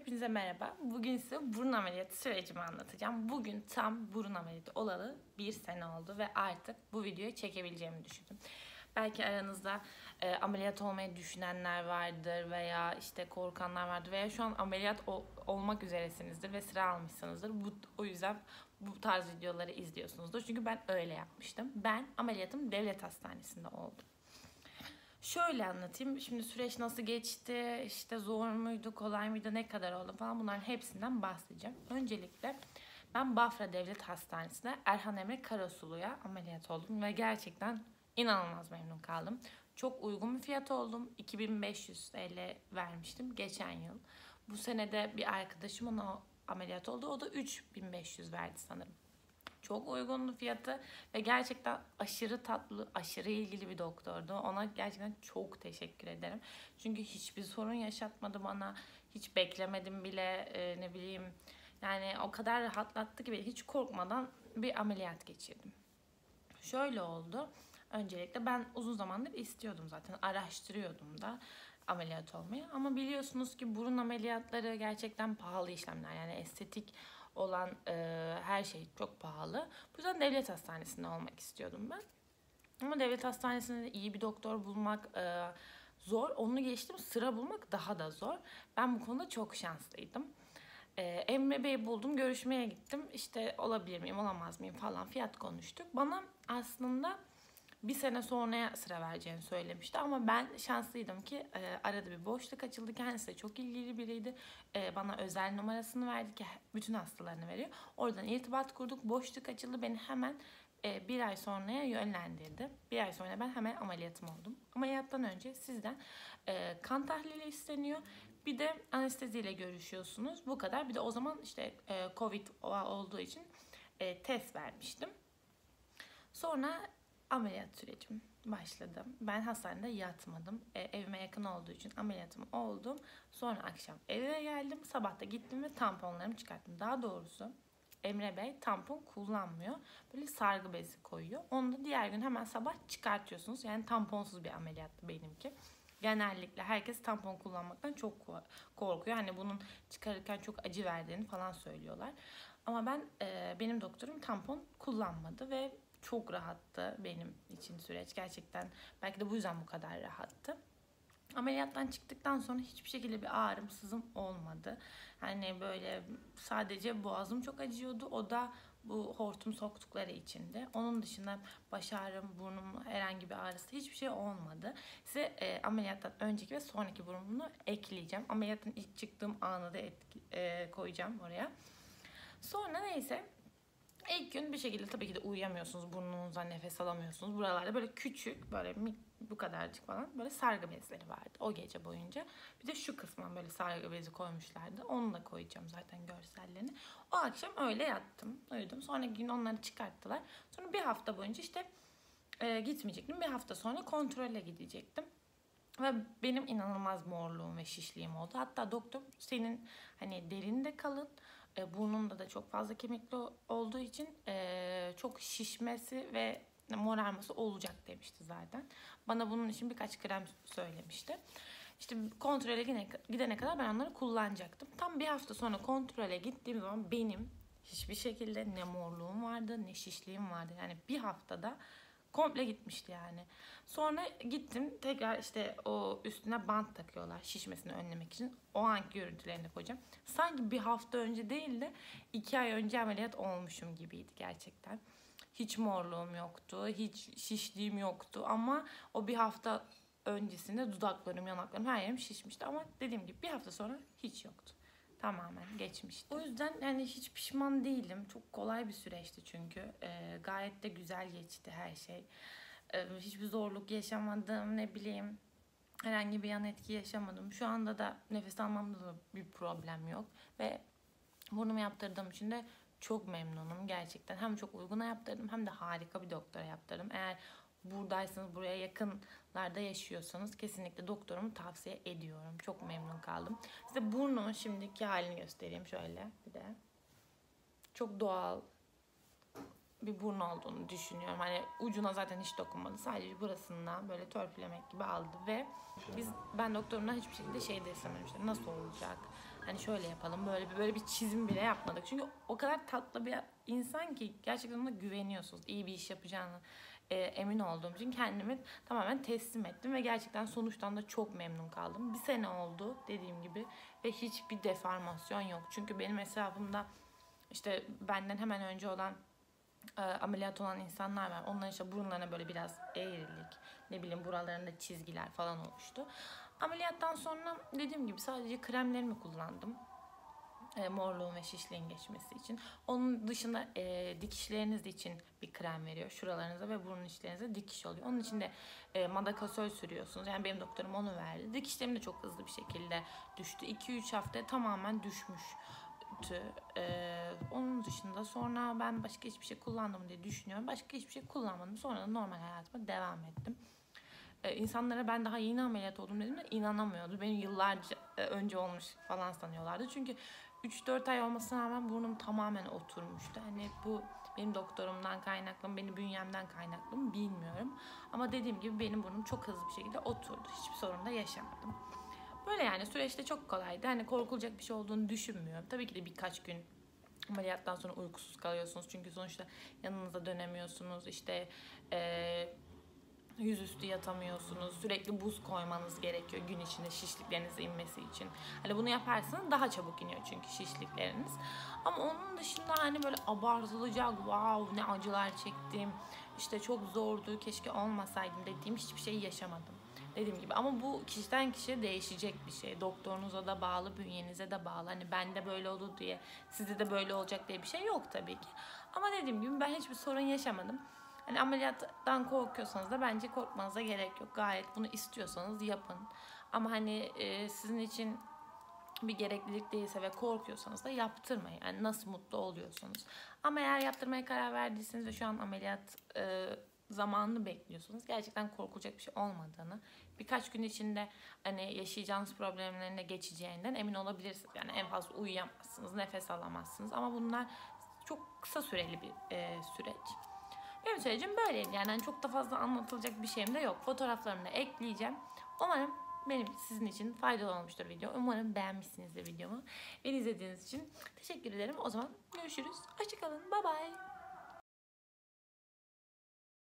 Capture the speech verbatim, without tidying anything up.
Hepinize merhaba. Bugün size burun ameliyatı sürecimi anlatacağım. Bugün tam burun ameliyatı olalı bir sene oldu ve artık bu videoyu çekebileceğimi düşündüm. Belki aranızda e, ameliyat olmayı düşünenler vardır veya işte korkanlar vardır veya şu an ameliyat ol, olmak üzeresinizdir ve sıra almışsınızdır. Bu, o yüzden bu tarz videoları izliyorsunuzdur. Çünkü ben öyle yapmıştım. Ben ameliyatım devlet hastanesinde oldu. Şöyle anlatayım. Şimdi süreç nasıl geçti, işte zor muydu, kolay mıydı, ne kadar oldu falan bunların hepsinden bahsedeceğim. Öncelikle ben Bafra Devlet Hastanesi'nde Erhan Emre Karasulu'ya ameliyat oldum ve gerçekten inanılmaz memnun kaldım. Çok uygun bir fiyat oldum. iki bin beş yüz TL vermiştim geçen yıl. Bu senede bir arkadaşımın o ameliyat oldu. O da üç bin beş yüz verdi sanırım. Çok uygundu fiyatı ve gerçekten aşırı tatlı, aşırı ilgili bir doktordu. Ona gerçekten çok teşekkür ederim. Çünkü hiçbir sorun yaşatmadı bana. Hiç beklemedim bile, e, ne bileyim. Yani o kadar rahatlattı ki hiç korkmadan bir ameliyat geçirdim. Şöyle oldu. Öncelikle ben uzun zamandır istiyordum zaten. Araştırıyordum da ameliyat olmayı. Ama biliyorsunuz ki burun ameliyatları gerçekten pahalı işlemler. Yani estetik olan e, her şey çok pahalı. Bu yüzden devlet hastanesinde olmak istiyordum ben. Ama devlet hastanesinde de iyi bir doktor bulmak e, zor. Onu geçtim, sıra bulmak daha da zor. Ben bu konuda çok şanslıydım. E, Emre Bey'i buldum, görüşmeye gittim. İşte olabilir miyim, olamaz mıyım falan fiyat konuştuk. Bana aslında bir sene sonraya sıra vereceğini söylemişti ama ben şanslıydım ki e, arada bir boşluk açıldı. Kendisi de çok ilgili biriydi. E, bana özel numarasını verdi ki bütün hastalarını veriyor. Oradan irtibat kurduk. Boşluk açıldı. Beni hemen e, bir ay sonraya yönlendirdi. Bir ay sonra ben hemen ameliyatım oldum. Ameliyattan önce sizden e, kan tahlili isteniyor. Bir de anesteziyle görüşüyorsunuz. Bu kadar. Bir de o zaman işte e, Covid olduğu için e, test vermiştim. Sonra ameliyat sürecim başladı. Ben hastanede yatmadım. E, evime yakın olduğu için ameliyatım oldum. Sonra akşam eve geldim. Sabah da gittim ve tamponlarımı çıkarttım. Daha doğrusu Emre Bey tampon kullanmıyor. Böyle sargı bezi koyuyor. Onu da diğer gün hemen sabah çıkartıyorsunuz. Yani tamponsuz bir ameliyattı benimki. Genellikle herkes tampon kullanmaktan çok korkuyor. Hani bunun çıkarırken çok acı verdiğini falan söylüyorlar. Ama ben e, benim doktorum tampon kullanmadı ve çok rahattı benim için süreç. Gerçekten belki de bu yüzden bu kadar rahattı. Ameliyattan çıktıktan sonra hiçbir şekilde bir ağrım, sızım olmadı. Hani böyle sadece boğazım çok acıyordu. O da bu hortum soktukları içinde. Onun dışında baş ağrım, burnum herhangi bir ağrısı hiçbir şey olmadı. Size e, ameliyattan önceki ve sonraki burnumunu ekleyeceğim. Ameliyattan ilk çıktığım anı da etki, e, koyacağım oraya. Sonra neyse İlk gün bir şekilde tabii ki de uyuyamıyorsunuz, burnunuzdan nefes alamıyorsunuz. Buralarda böyle küçük, böyle bu kadarcık falan böyle sargı bezleri vardı o gece boyunca. Bir de şu kısma böyle sargı bezi koymuşlardı. Onu da koyacağım zaten görsellerini. O akşam öyle yattım, uyudum. Sonra gün onları çıkarttılar. Sonra bir hafta boyunca işte e, gitmeyecektim. Bir hafta sonra kontrole gidecektim. Ve benim inanılmaz morluğum ve şişliğim oldu. Hatta doktor senin hani derinde kalın, e, burnunda da çok fazla kemikli olduğu için e, çok şişmesi ve morarması olacak demişti zaten. Bana bunun için birkaç krem söylemişti. İşte kontrole gidene, gidene kadar ben onları kullanacaktım. Tam bir hafta sonra kontrole gittiğim zaman benim hiçbir şekilde ne morluğum vardı ne şişliğim vardı. Yani bir haftada komple gitmişti yani. Sonra gittim tekrar işte o üstüne bant takıyorlar şişmesini önlemek için. O anki görüntülerini koyacağım. Sanki bir hafta önce değil de iki ay önce ameliyat olmuşum gibiydi gerçekten. Hiç morluğum yoktu, hiç şişliğim yoktu ama o bir hafta öncesinde dudaklarım, yanaklarım her yerim şişmişti. Ama dediğim gibi bir hafta sonra hiç yoktu. Tamamen geçmişti. O yüzden yani hiç pişman değilim. Çok kolay bir süreçti çünkü. Ee, gayet de güzel geçti her şey. Ee, hiçbir zorluk yaşamadım, ne bileyim. Herhangi bir yan etki yaşamadım. Şu anda da nefes almamda da bir problem yok. Ve burnumu yaptırdığım için de çok memnunum gerçekten. Hem çok uyguna yaptırdım hem de harika bir doktora yaptırdım. Eğer buradaysanız, buraya yakınlarda yaşıyorsanız kesinlikle doktorumu tavsiye ediyorum. Çok memnun kaldım. Size burnumun şimdiki halini göstereyim şöyle bir de. Çok doğal bir burun olduğunu düşünüyorum. Hani ucuna zaten hiç dokunmadı. Sadece burasından böyle törpülemek gibi aldı ve biz ben doktorumdan hiçbir şekilde şey de istemedim, işte nasıl olacak? Hani şöyle yapalım, böyle bir böyle bir çizim bile yapmadık. Çünkü o kadar tatlı bir insan ki gerçekten ona güveniyorsunuz. İyi bir iş yapacağını e, emin olduğum için kendimi tamamen teslim ettim ve gerçekten sonuçtan da çok memnun kaldım. Bir sene oldu dediğim gibi ve hiçbir deformasyon yok. Çünkü benim hesabımda işte benden hemen önce olan e, ameliyat olan insanlar var. Onların işte burunlarına böyle biraz eğrilik, ne bileyim buralarında çizgiler falan oluştu. Ameliyattan sonra dediğim gibi sadece kremlerimi kullandım. E, morluğun ve şişliğin geçmesi için. Onun dışında e, dikişleriniz için bir krem veriyor. Şuralarınıza ve burun içlerinize dikiş oluyor. Onun için de e, Madakasol sürüyorsunuz. Yani benim doktorum onu verdi. Dikişlerim de çok hızlı bir şekilde düştü. iki üç hafta tamamen düşmüş. Ee, onun dışında sonra ben başka hiçbir şey kullandım diye düşünüyorum. Başka hiçbir şey kullanmadım. Sonra da normal hayatıma devam ettim. Ee, insanlara ben daha yeni ameliyat oldum dedim de inanamıyordu. Benim yıllarca önce olmuş falan sanıyorlardı. Çünkü üç dört ay olmasına rağmen burnum tamamen oturmuştu. Hani bu benim doktorumdan kaynaklı mı, benim bünyemden kaynaklı mı bilmiyorum. Ama dediğim gibi benim burnum çok hızlı bir şekilde oturdu. Hiçbir sorun da yaşamadım. Böyle yani süreçte çok kolaydı. Hani korkulacak bir şey olduğunu düşünmüyorum. Tabii ki de birkaç gün ameliyattan sonra uykusuz kalıyorsunuz. Çünkü sonuçta yanınıza dönemiyorsunuz. İşte ee, yüzüstü yatamıyorsunuz. Sürekli buz koymanız gerekiyor gün içinde şişlikleriniz inmesi için. Hani bunu yaparsanız daha çabuk iniyor çünkü şişlikleriniz. Ama onun dışında hani böyle abartılacak, wow ne acılar çektim, işte çok zordu, keşke olmasaydım dediğim hiçbir şey yaşamadım. Dediğim gibi ama bu kişiden kişiye değişecek bir şey. Doktorunuza da bağlı, bünyenize de bağlı. Hani bende böyle oldu diye sizde de böyle olacak diye bir şey yok tabii ki. Ama dediğim gibi ben hiçbir sorun yaşamadım. Hani ameliyattan korkuyorsanız da bence korkmanıza gerek yok. Gayet bunu istiyorsanız yapın. Ama hani e, sizin için bir gereklilik değilse ve korkuyorsanız da yaptırmayın. Yani nasıl mutlu oluyorsanız. Ama eğer yaptırmaya karar verdiyseniz ve şu an ameliyat e, zamanını bekliyorsunuz. Gerçekten korkulacak bir şey olmadığını, birkaç gün içinde hani yaşayacağınız problemlerine geçeceğinden emin olabilirsiniz. Yani en fazla uyuyamazsınız, nefes alamazsınız ama bunlar çok kısa süreli bir e, süreç. Benim sürecim böyleydi. Yani çok da fazla anlatılacak bir şeyim de yok. Fotoğraflarımı da ekleyeceğim. Umarım benim sizin için faydalı olmuştur video. Umarım beğenmişsinizdir videomu. Beni izlediğiniz için teşekkür ederim. O zaman görüşürüz. Hoşçakalın. Bye bye.